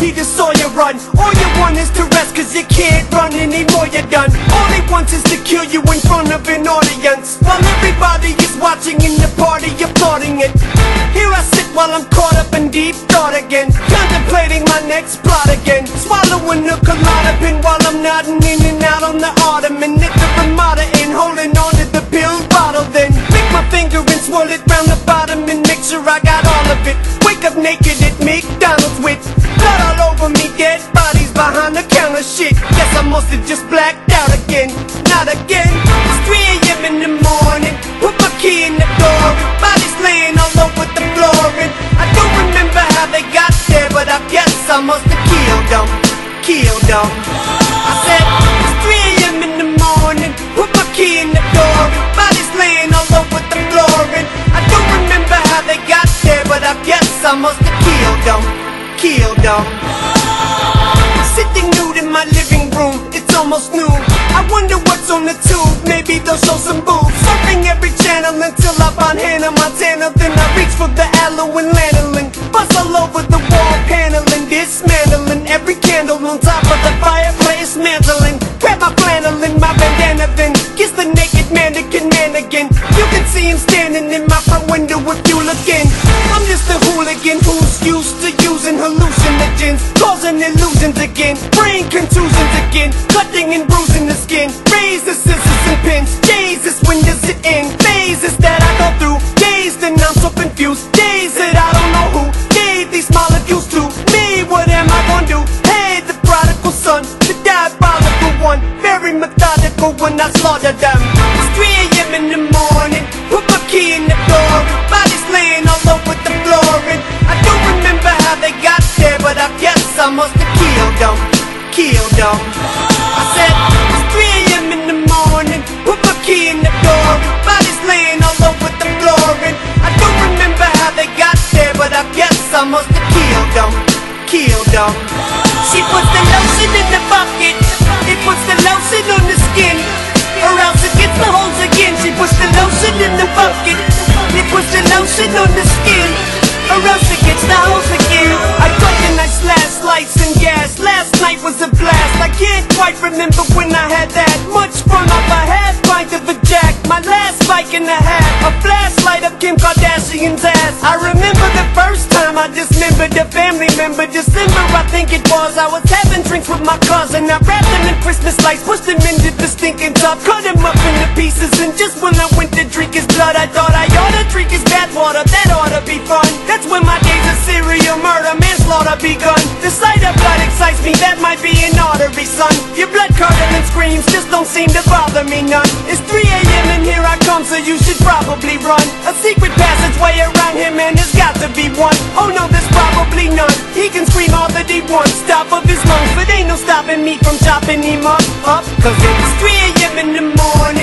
he just saw you run. All you want is to rest, cause you can't run anymore, you're done. All he wants is to kill you in front of an audience, while everybody is watching in the party applauding it. Here I sit while I'm caught up in deep thought again, contemplating my next plot again, swallowing a Klonopin while I'm nodding in and out on the ottoman at the Ramada Inn, holding on to the pill bottle. Then lick my finger and swirl it round the bottom and make sure I got all of it. Wake up naked at McDonald's with blood all over me, dead bodies behind the counter. Shit, guess I must have just blacked out again. Not again. It's 3 AM in the morning, put my key in the door, bodies laying all over the floor, and I don't remember how they got there, but I guess I must have killed them. I said, it's 3 AM in the morning, put my key in the door, bodies laying all over the floor, and I don't remember how they got there, but I guess I must have killed them. Sitting nude in my living room, it's almost noon. I wonder what's on the tube, maybe they'll show some boobs. Surfing every channel until I find Hannah Montana, then I reach for the aloe and lanolin, bust all over the wall paneling, dismantling every candle on top of the fireplace, mantling. Grab my flannel and my bandana, then kiss the naked mannequin man again. You can see him standing in my front window if you look in. I'm just a hooligan who's used to using hallucinogens, causing illusions again, brain contusions again, cutting and bruising the skin, razors, scissors and pins. Jesus, when does it end? Phases that I go through, days that I'm so confused, days that I don't know who gave these molecules to me. What am I gonna do? Hey, the prodigal son, the diabolical one, very methodical when I slaughter them. It's 3 AM in the morning, put my key in the door, bodies laying all over the floor, and I don't remember how they got there, but I guess I must have killed them. I said, it's 3 AM in the morning, put my key in the door, bodies laying all over the floor, and I don't remember how they got there, but I guess I must have killed them. She puts the lotion in the bucket, it puts the lotion on the skin, or else it gets the holes again. She puts the lotion in the bucket, it puts the lotion on the skin, or else it gets the holes again. I took a nice last lights and gas, last night was a blast. I can't quite remember when I had that much fun off a half pint of a jack, my last bike and a half, a flashlight of Kim Kardashian's ass. I remember the first time I dismembered a family member, December I think it was. I was having drinks with my cousin, I wrapped them in Christmas lights, pushed them into the stinking tub, cut them up into pieces, and just when I went to drink his blood, I thought I ought to drink his bathwater, that ought to be fun. That's when my days of serial murder, manslaughter begun. The sight of blood excites me, that might be an artery, son. Your blood curdling screams just don't seem to bother me none. It's 3 AM and here I come, so you should probably run. A secret passageway around him and there's got to be one. Oh no, there's probably none. He can scream all that he wants, top of his lungs, but ain't no stopping me from chopping him up. Cause it's 3 AM in the morning,